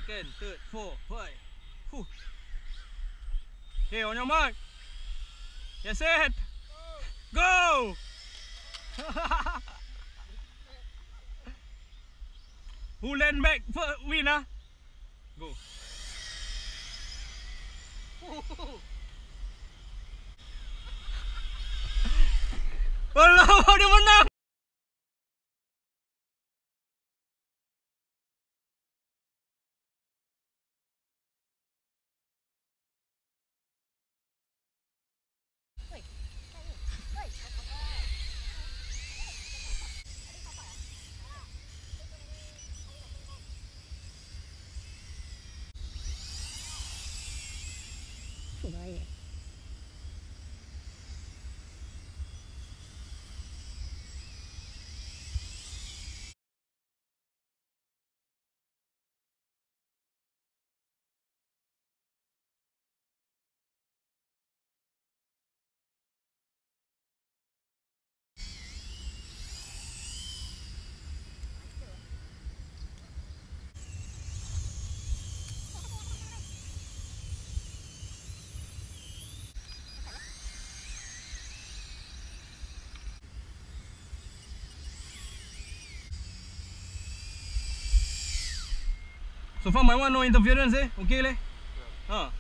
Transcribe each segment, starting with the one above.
second, third, fourth, five. Whew. Okay, on your mark. Get set. Go! Who land back first win ah? Go. Walau dia menang. Baik. So far my one no interference eh? Okay leh? Ha.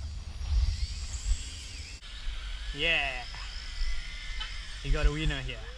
Yeah. You got a winner here.